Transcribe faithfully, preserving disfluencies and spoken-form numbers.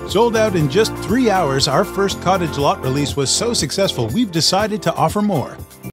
Sold out in just three hours, our first cottage lot release was so successful we've decided to offer more.